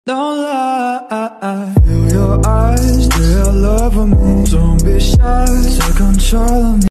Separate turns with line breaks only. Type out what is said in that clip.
Don't lie, feel your eyes, they are love for me. Don't be shy, take control of me.